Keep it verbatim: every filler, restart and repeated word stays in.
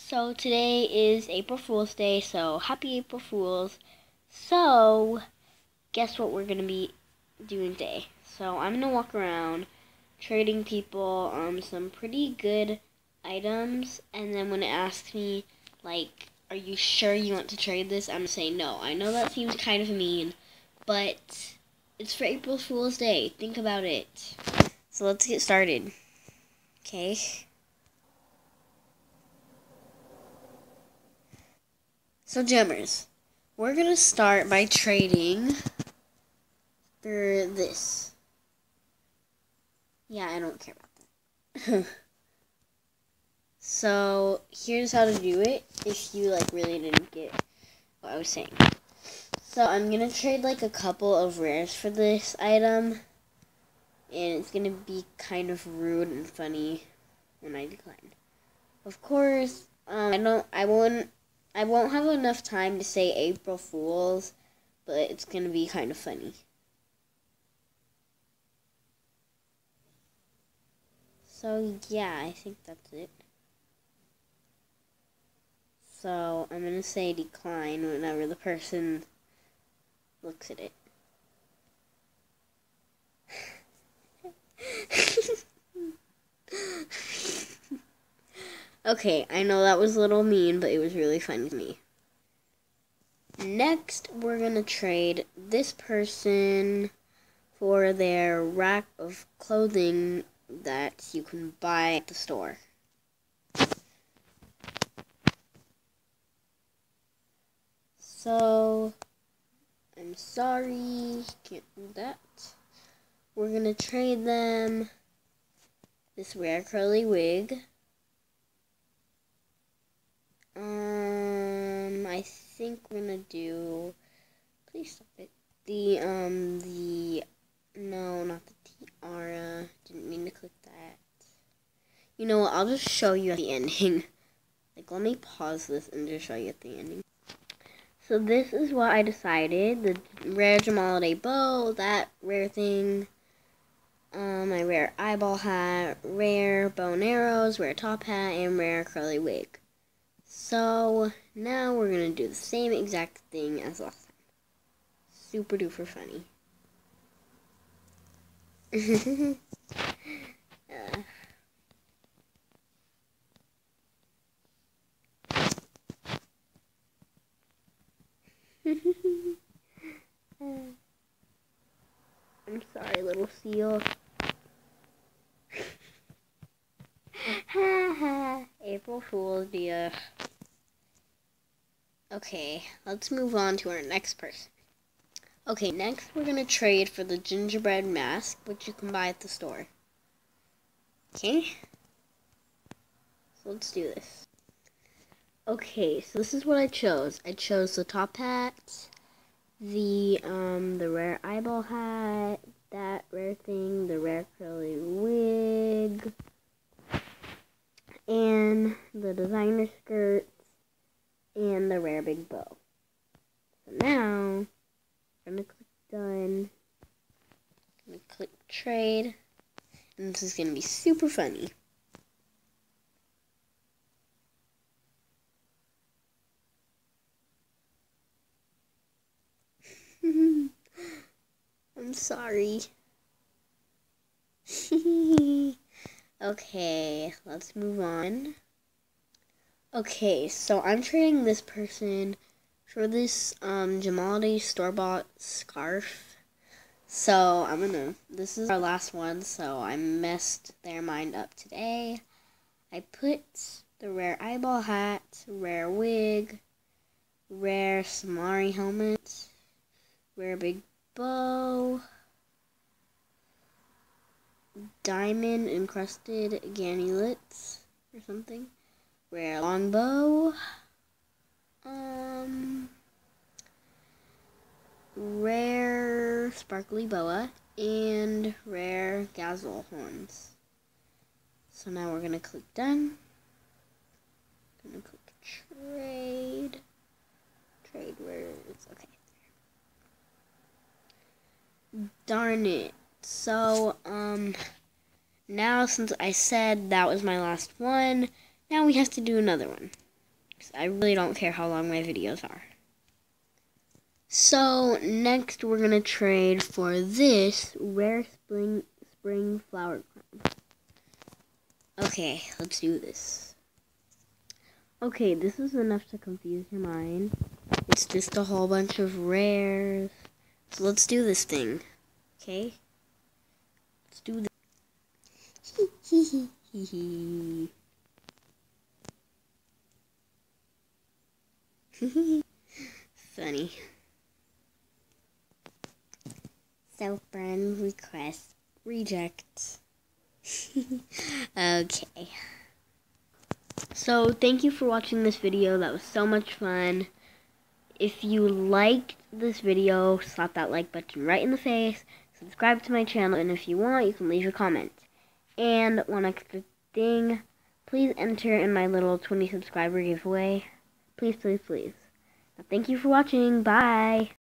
So today is April Fool's Day, so happy April Fools. So, guess what we're going to be doing today? So, I'm going to walk around trading people um, some pretty good items, and then when it asks me, like, are you sure you want to trade this? I'm going to say no. I know that seems kind of mean, but it's for April Fool's Day. Think about it. So, let's get started. Okay. So, Gemmers, we're going to start by trading for this. Yeah, I don't care about that. So, here's how to do it if you, like, really didn't get what I was saying. So, I'm going to trade, like, a couple of rares for this item. And it's going to be kind of rude and funny when I decline. Of course, um, I don't, I won't, I won't have enough time to say April Fools, but it's going to be kind of funny. So, yeah, I think that's it. So, I'm going to say decline whenever the person looks at it. Okay, I know that was a little mean, but it was really funny to me. Next, we're going to trade this person for their rack of clothing that you can buy at the store. So, I'm sorry, can't do that. We're going to trade them this rare curly wig. Um, I think we're gonna do, please stop it, the, um, the, no, not the tiara, didn't mean to click that. You know what, I'll just show you at the ending. Like, let me pause this and just show you at the ending. So this is what I decided, the rare Jamalade bow, that rare thing, um, my rare eyeball hat, rare bow and arrows, rare top hat, and rare curly wig. So, now we're going to do the same exact thing as last time. Super duper funny. uh. I'm sorry, little seal. April Fool's Day. Okay, let's move on to our next person. Okay, next we're going to trade for the gingerbread mask, which you can buy at the store. Okay? So let's do this. Okay, so this is what I chose. I chose the top hat, the, um, the rare eyeball hat, that rare thing, the rare curly wig, and the designer skirts, and the rare big bow. So now, I'm going to click done, I'm going to click trade, and this is going to be super funny. I'm sorry. Okay, let's move on. Okay, so I'm trading this person for this um, Jamalade store-bought scarf. So I'm gonna, this is our last one, so I messed their mind up today. I put the rare eyeball hat, rare wig, rare Samari helmet, rare big bow, diamond encrusted ganulets or something, rare longbow, um, rare sparkly boa, and rare gazelle horns. So now we're gonna click done. Gonna click trade. Trade where it's okay. Darn it. So, um, now since I said that was my last one, now we have to do another one. I really don't care how long my videos are. So next we're gonna trade for this rare spring spring flower crown. Okay, let's do this. Okay, this is enough to confuse your mind. It's just a whole bunch of rares. So let's do this thing. Okay? Let's do this. Hee hee hee hee hee. Funny. So friend request reject. Okay. So thank you for watching this video. That was so much fun. If you liked this video, slap that like button right in the face. Subscribe to my channel, and if you want, you can leave a comment. And one extra thing, please enter in my little twenty subscriber giveaway. Please, please, please. Now, thank you for watching. Bye.